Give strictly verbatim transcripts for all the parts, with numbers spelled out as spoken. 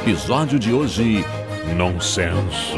episódio de hoje, Nonsenso.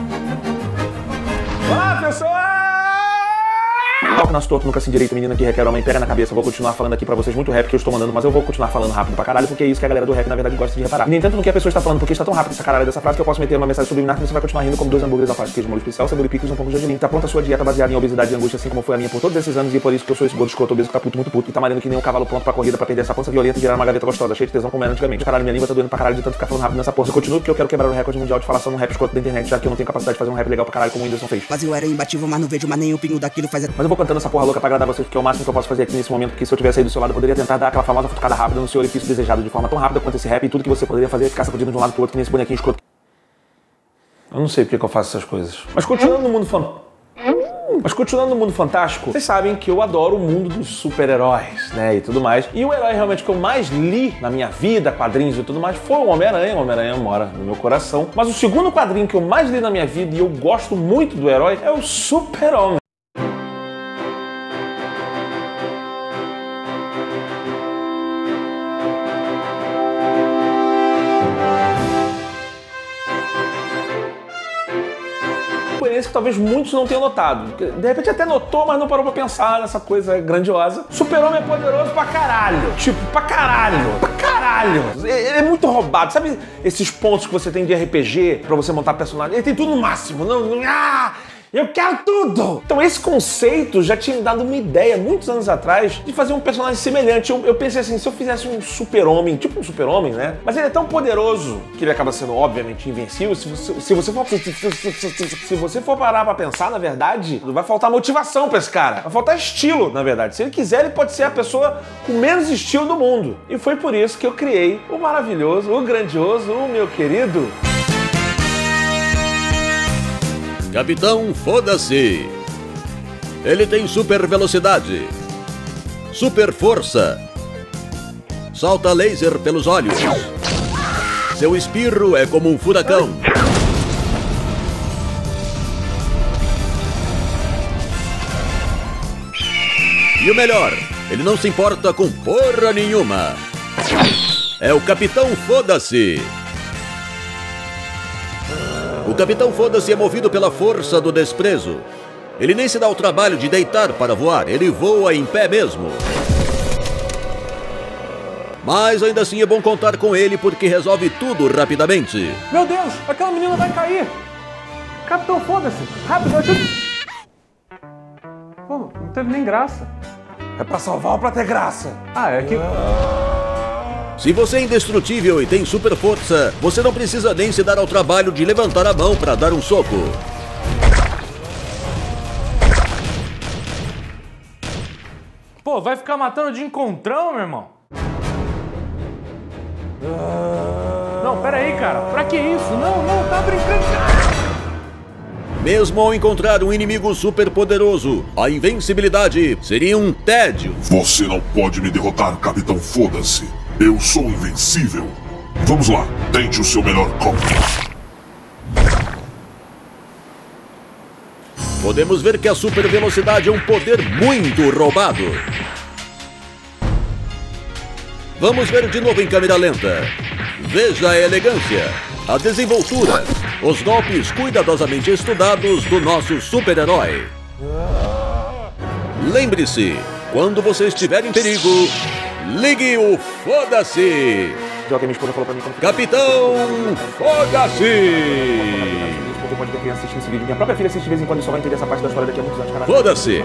Olá, pessoal! Toque nosso torto, nunca se endireita, menina que requer homem, pega na cabeça. Eu vou continuar falando aqui pra vocês muito rap que eu estou mandando, mas eu vou continuar falando rápido pra caralho, porque é isso que a galera do rap, na verdade, gosta de reparar. E nem tanto no que a pessoa está falando, porque está tão rápido essa caralho dessa frase que eu posso meter uma mensagem subliminar que você vai continuar rindo como dois hambúrgueres à parte, queijo molho especial, cebola e picles, um pouco de gergelim. Tá pronta a sua dieta baseada em obesidade e angústia, assim como foi a minha por todos esses anos, e por isso que eu sou esse gordo escroto obeso que tá puto, muito puto, e tá malhando que nem um cavalo pronto pra corrida, pra perder essa pança violenta e virar uma gaveta gostosa, cheia de tesão como era antigamente. Caralho, minha língua tá doendo pra caralho de tanto ficar falando rápido nessa porra. Eu continuo porque eu quero quebrar o recorde mundial de falação no rap escroto da internet, já que eu não tenho capacidade de fazer um rap legal pra caralho como o Whindersson fez. Mas eu era imbatível, mas não vejo mais nenhum pingo daquilo faz... Mas eu vou cantando essa porra louca pra agradar vocês, porque é o máximo que eu posso fazer aqui nesse momento, porque se eu tivesse aí do seu lado, eu poderia tentar dar aquela famosa futucada rápida no seu orifício desejado de forma tão rápida quanto esse rap, e tudo que você poderia fazer é ficar sacudindo de um lado pro outro, que nem esse bonequinho escroto. Eu não sei porque que eu faço essas coisas. Mas continuando no mundo fantástico. Mas continuando no mundo fantástico, vocês sabem que eu adoro o mundo dos super-heróis, né, e tudo mais. E o herói realmente que eu mais li na minha vida, quadrinhos e tudo mais, foi o Homem-Aranha. O Homem-Aranha mora no meu coração. Mas o segundo quadrinho que eu mais li na minha vida, e eu gosto muito do herói, é o Super-Homem. Que talvez muitos não tenham notado. De repente até notou, mas não parou pra pensar nessa coisa grandiosa. Super-Homem é poderoso pra caralho. Tipo, pra caralho. Pra caralho. Ele é muito roubado. Sabe esses pontos que você tem de R P G pra você montar personagem? Ele tem tudo no máximo. Não, não, ah! Eu quero tudo! Então esse conceito já tinha me dado uma ideia, muitos anos atrás, de fazer um personagem semelhante. Eu, eu pensei assim, se eu fizesse um super-homem, tipo um super-homem, né? Mas ele é tão poderoso que ele acaba sendo, obviamente, invencível. Se você, se você, for, se, se, se você for parar pra pensar, na verdade, vai faltar motivação pra esse cara. Vai faltar estilo, na verdade. Se ele quiser, ele pode ser a pessoa com menos estilo do mundo. E foi por isso que eu criei o maravilhoso, o grandioso, o meu querido... Capitão Foda-se. Ele tem super velocidade, super força, salta laser pelos olhos, seu espirro é como um furacão. E o melhor, ele não se importa com porra nenhuma. É o Capitão Foda-se. O Capitão Foda-se é movido pela força do desprezo. Ele nem se dá o trabalho de deitar para voar, ele voa em pé mesmo. Mas ainda assim é bom contar com ele porque resolve tudo rapidamente. Meu Deus, aquela menina vai cair! Capitão Foda-se, rápido, ajuda! Pô, não teve nem graça. É pra salvar ou pra ter graça? Ah, é que... Se você é indestrutível e tem super força, você não precisa nem se dar ao trabalho de levantar a mão para dar um soco. Pô, vai ficar matando de encontrão, meu irmão? Não, pera aí, cara. Pra que isso? Não, não, tá brincando. Mesmo ao encontrar um inimigo super poderoso, a invencibilidade seria um tédio. Você não pode me derrotar, Capitão Foda-se. Eu sou invencível. Vamos lá, tente o seu melhor copo. Podemos ver que a super velocidade é um poder muito roubado. Vamos ver de novo em câmera lenta. Veja a elegância, a desenvoltura, os golpes cuidadosamente estudados do nosso super-herói. Lembre-se, quando você estiver em perigo, ligue o Foda-se! Capitão Foda-se! Pode ter criança assistindo esse vídeo. Minha própria filha assiste de vez em quando e só vai entender essa parte da história daqui a muitos anos, cara. Foda-se!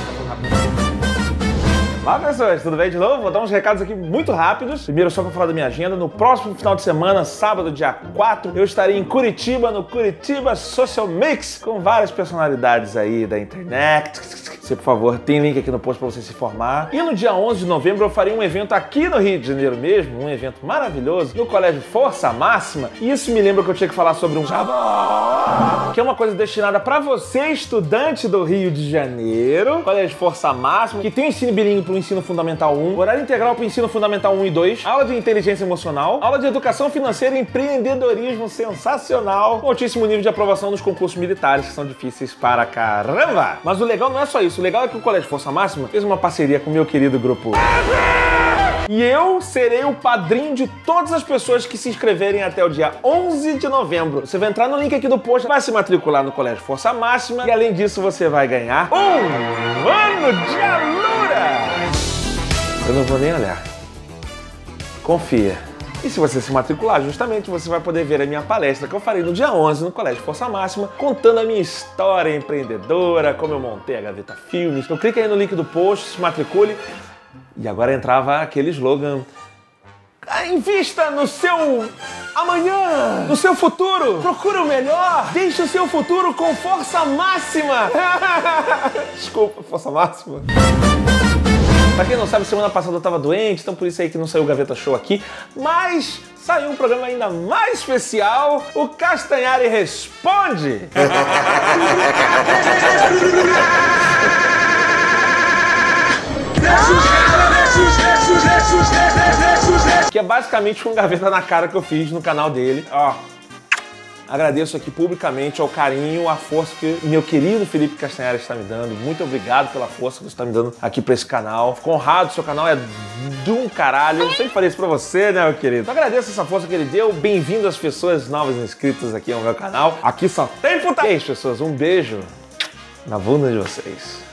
Olá, pessoas, tudo bem de novo? Vou dar uns recados aqui muito rápidos. Primeiro, só pra falar da minha agenda. No próximo final de semana, sábado, dia quatro, eu estarei em Curitiba, no Curitiba Social Mix, com várias personalidades aí da internet. Você, por favor, tem link aqui no post pra você se informar. E no dia onze de novembro, eu farei um evento aqui no Rio de Janeiro mesmo, um evento maravilhoso, no Colégio Força Máxima. E isso me lembra que eu tinha que falar sobre um Jabá, que é uma coisa destinada pra você, estudante do Rio de Janeiro. Colégio Força Máxima, que tem ensino bilíngue pro ensino fundamental um, horário integral para o ensino fundamental um e dois, aula de inteligência emocional, aula de educação financeira e empreendedorismo sensacional, com altíssimo nível de aprovação nos concursos militares, que são difíceis para caramba. Mas o legal não é só isso, o legal é que o Colégio Força Máxima fez uma parceria com o meu querido grupo E eu serei o padrinho de todas as pessoas que se inscreverem até o dia onze de novembro. Você vai entrar no link aqui do post, vai se matricular no Colégio Força Máxima e além disso você vai ganhar um ano de Alura! Eu não vou nem olhar. Confia. E se você se matricular, justamente você vai poder ver a minha palestra que eu farei no dia onze no Colégio Força Máxima, contando a minha história empreendedora, como eu montei a Gaveta Filmes. Então clica aí no link do post, se matricule. E agora entrava aquele slogan: invista no seu amanhã, no seu futuro, procure o melhor, deixe o seu futuro com força máxima. Desculpa, força máxima. Pra quem não sabe, semana passada eu tava doente, então por isso aí que não saiu o Gaveta Show aqui, mas saiu um programa ainda mais especial, o Castanhari Responde! Que é basicamente um Gaveta na cara que eu fiz no canal dele. Ó, agradeço aqui publicamente ao carinho, a força que meu querido Felipe Castanhari está me dando. Muito obrigado pela força que você está me dando aqui para esse canal. Fico honrado, seu canal é de um caralho. Eu sempre falei isso pra você, né, meu querido? Então agradeço essa força que ele deu. Bem-vindo às pessoas novas inscritas aqui ao meu canal. Aqui só tem puta... E aí, pessoas, um beijo na bunda de vocês.